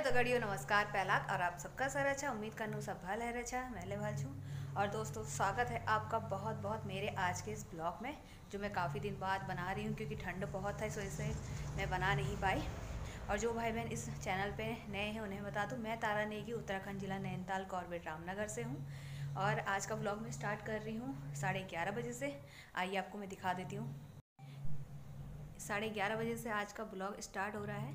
सगड़ियों नमस्कार पहलाक और आप सबका सर अच्छा उम्मीद करनू सब भल है अच्छा मैं भल छूँ। और दोस्तों स्वागत है आपका बहुत बहुत मेरे आज के इस ब्लॉग में जो मैं काफ़ी दिन बाद बना रही हूँ क्योंकि ठंड बहुत है, इस वजह से मैं बना नहीं पाई। और जो भाई बहन इस चैनल पे नए हैं उन्हें बता दूँ, मैं तारा नेगी उत्तराखंड जिला नैनीताल कॉर्बेट रामनगर से हूँ। और आज का ब्लॉग मैं स्टार्ट कर रही हूँ 11:30 बजे से। आइए आपको मैं दिखा देती हूँ। 11:30 बजे से आज का ब्लॉग स्टार्ट हो रहा है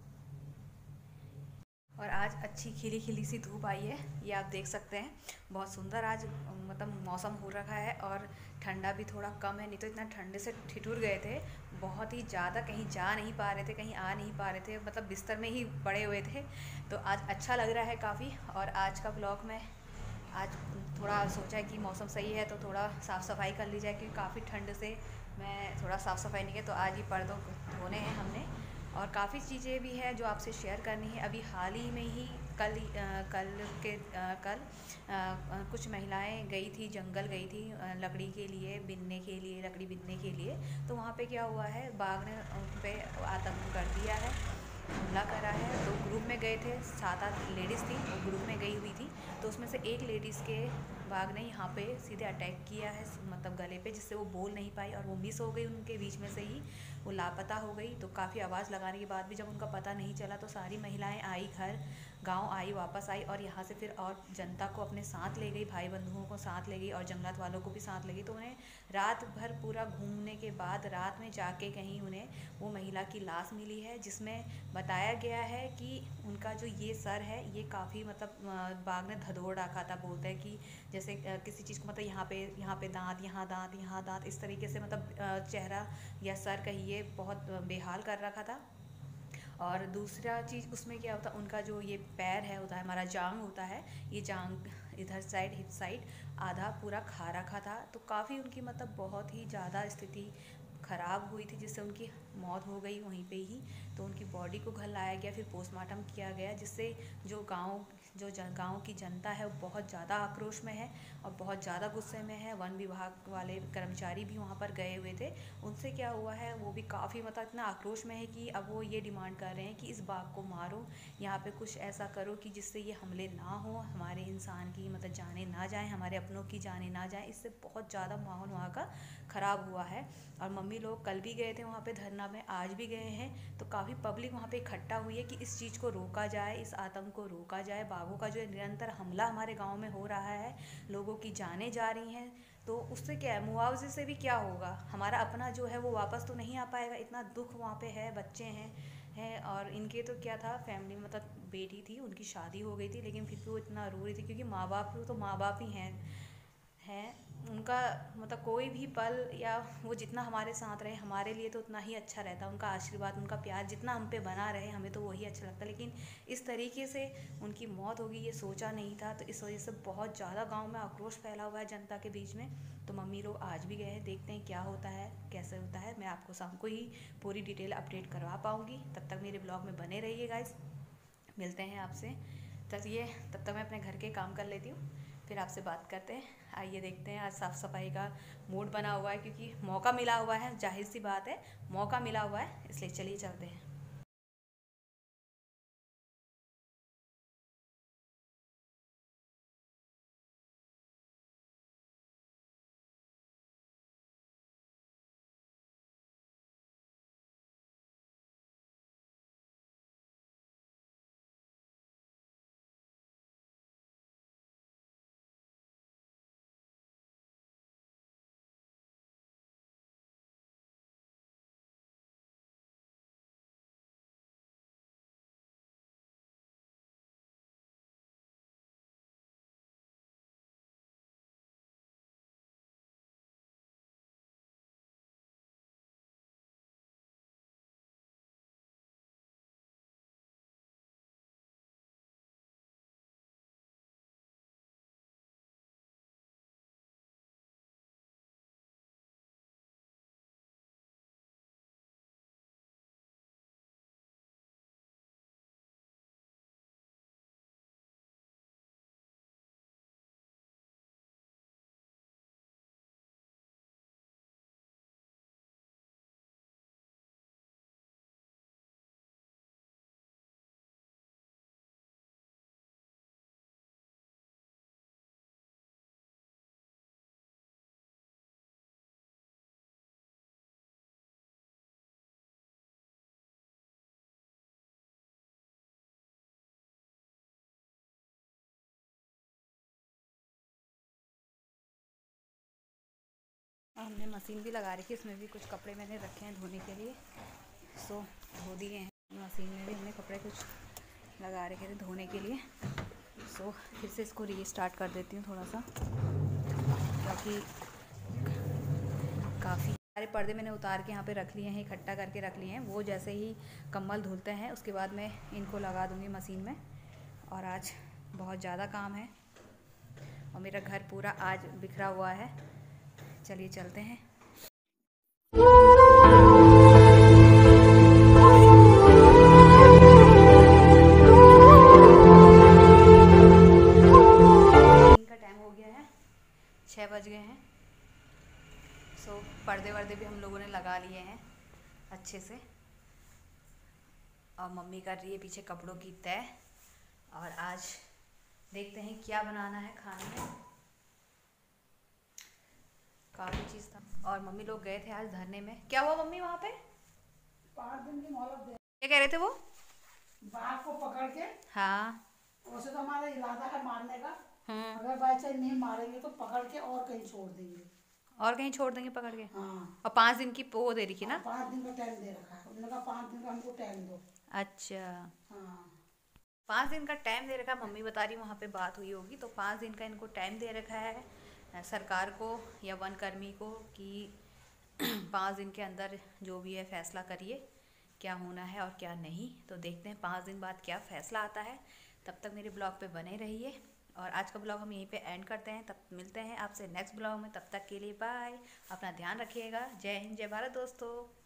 और आज अच्छी खिली खिली सी धूप आई है, ये आप देख सकते हैं। बहुत सुंदर आज मतलब मौसम हो रखा है और ठंडा भी थोड़ा कम है, नहीं तो इतना ठंडे से ठिठुर गए थे बहुत ही ज़्यादा। कहीं जा नहीं पा रहे थे, कहीं आ नहीं पा रहे थे, मतलब बिस्तर में ही पड़े हुए थे। तो आज अच्छा लग रहा है काफ़ी। और आज का ब्लॉग में आज थोड़ा सोचा है कि मौसम सही है तो थोड़ा साफ़ सफाई कर ली जाए, क्योंकि काफ़ी ठंड से मैं थोड़ा साफ़ सफाई नहीं की। तो आज ही पर्दों धोने हैं हमने और काफ़ी चीज़ें भी हैं जो आपसे शेयर करनी है। अभी हाल ही में ही कल कुछ महिलाएं गई थी, जंगल गई थी लकड़ी के लिए बिनने के लिए, लकड़ी बिनने के लिए। तो वहाँ पे क्या हुआ है, बाघ ने उन पे आतंक कर दिया है, हमला करा है। तो ग्रुप में गए थे, 7-8 लेडीज़ थी, वो ग्रुप में गई हुई थी। तो उसमें से एक लेडीज़ के बाघ ने यहाँ पे सीधे अटैक किया है, मतलब गले पे, जिससे वो बोल नहीं पाई और वो मिस हो गई उनके बीच में से ही, वो लापता हो गई। तो काफ़ी आवाज़ लगाने के बाद भी जब उनका पता नहीं चला तो सारी महिलाएं आई, घर गांव आई, वापस आई और यहाँ से फिर और जनता को अपने साथ ले गई, भाई बंधुओं को साथ ले गई और जंगलात वालों को भी साथ ले गई। तो उन्हें रात भर पूरा घूमने के बाद रात में जाके कहीं उन्हें वो महिला की लाश मिली है, जिसमें बताया गया है कि उनका जो ये सर है ये काफ़ी मतलब बाघ ने धदोड़ रखा था। बोलते हैं कि जैसे किसी चीज़ को मतलब यहाँ पे दांत, यहाँ दांत, यहाँ दांत, इस तरीके से मतलब चेहरा या सर कहिए बहुत बेहाल कर रखा था। और दूसरा चीज़ उसमें क्या होता, उनका जो ये पैर है होता है, हमारा जांग होता है, ये जांग इधर साइड, हिप साइड आधा पूरा खा रखा था। तो काफ़ी उनकी मतलब बहुत ही ज़्यादा स्थिति ख़राब हुई थी, जिससे उनकी मौत हो गई वहीं पे ही। तो उनकी बॉडी को घर लाया गया, फिर पोस्टमार्टम किया गया, जिससे जो गांव की जनता है वो बहुत ज़्यादा आक्रोश में है और बहुत ज़्यादा गुस्से में है। वन विभाग वाले कर्मचारी भी वहाँ पर गए हुए थे। उनसे क्या हुआ है, वो भी काफ़ी मतलब इतना आक्रोश में है कि अब वो ये डिमांड कर रहे हैं कि इस बाघ को मारो, यहाँ पे कुछ ऐसा करो कि जिससे ये हमले ना हो, हमारे इंसान की मतलब जाने ना जाए, हमारे अपनों की जाने ना जाए। इससे बहुत ज़्यादा माहौल वहाँ का ख़राब हुआ है। और मम्मी लोग कल भी गए थे वहाँ पे धरना में, आज भी गए हैं। तो काफ़ी पब्लिक वहाँ पे इकट्ठा हुई है कि इस चीज़ को रोका जाए, इस आतंक को रोका जाए। बाघों का जो निरंतर हमला हमारे गाँव में हो रहा है, लोगों की जानें जा रही हैं, तो उससे क्या है, मुआवजे से भी क्या होगा, हमारा अपना जो है वो वापस तो नहीं आ पाएगा। इतना दुख वहाँ पे है, बच्चे हैं। और इनके तो क्या था, फैमिली मतलब बेटी थी, उनकी शादी हो गई थी, लेकिन फिर भी वो इतना रो रही थी क्योंकि माँ बाप तो माँ बाप ही हैं उनका मतलब कोई भी पल या वो जितना हमारे साथ रहे हमारे लिए तो उतना ही अच्छा रहता। उनका आशीर्वाद, उनका प्यार जितना हम पे बना रहे हमें तो वही अच्छा लगता। लेकिन इस तरीके से उनकी मौत होगी ये सोचा नहीं था। तो इस वजह से बहुत ज़्यादा गांव में आक्रोश फैला हुआ है जनता के बीच में। तो मम्मी लोग आज भी गए हैं, देखते हैं क्या होता है, कैसे होता है। मैं आपको शाम को ही पूरी डिटेल अपडेट करवा पाऊँगी। तब तक मेरे ब्लॉग में बने रहिए गाइस, मिलते हैं आपसे। तब तक मैं अपने घर के काम कर लेती हूँ, फिर आपसे बात करते हैं। आइए देखते हैं, आज साफ़ सफाई का मूड बना हुआ है क्योंकि मौका मिला हुआ है, जाहिर सी बात है मौका मिला हुआ है, इसलिए चलिए चलते हैं। हमने मशीन भी लगा रखी है, इसमें भी कुछ कपड़े मैंने रखे हैं धोने के लिए, सो धो दिए हैं। मशीन में भी हमने कपड़े कुछ लगा रखे थे धोने के लिए, सो फिर से इसको रीस्टार्ट कर देती हूँ थोड़ा सा, क्योंकि काफ़ी सारे पर्दे मैंने उतार के यहाँ पे रख लिए हैं, इकट्ठा करके रख लिए हैं। वो जैसे ही कम्बल धुलते हैं उसके बाद मैं इनको लगा दूँगी मशीन में। और आज बहुत ज़्यादा काम है और मेरा घर पूरा आज बिखरा हुआ है। चलिए चलते हैं। इनका टाइम हो गया है, 6 बज गए हैं। सो पर्दे वर्दे भी हम लोगों ने लगा लिए हैं अच्छे से, और मम्मी कर रही है पीछे कपड़ों की तय। और आज देखते हैं क्या बनाना है खाने में, काफ़ी चीज़ था। और मम्मी लोग गए थे आज धरने में। क्या हुआ मम्मी वहाँ पे? 5 दिन की मोहलत दे, क्या कह रहे थे वो? बाघ को पकड़ के। हाँ। वैसे तो हमारा इरादा है मारने का, अगर बाई चांस नहीं मारेंगे तो पकड़ के और कहीं छोड़ देंगे। और कहीं छोड़ देंगे पकड़ के? हाँ। और 5 दिन की वो दे रखी ना? 5 दिन का टाइम दे रखा है, उन्होंने कहा 5 दिन का हमको टाइम दो। अच्छा। हाँ। 5 दिन का टाइम दे रखा है, मम्मी बता रही वहाँ पे बात हुई होगी, तो 5 दिन का इनको टाइम दे रखा है सरकार को या वन कर्मी को कि 5 दिन के अंदर जो भी है फैसला करिए क्या होना है और क्या नहीं। तो देखते हैं 5 दिन बाद क्या फ़ैसला आता है। तब तक मेरे ब्लॉग पे बने रहिए, और आज का ब्लॉग हम यहीं पे एंड करते हैं। तब मिलते हैं आपसे नेक्स्ट ब्लॉग में, तब तक के लिए बाय। अपना ध्यान रखिएगा। जय हिंद, जय भारत दोस्तों।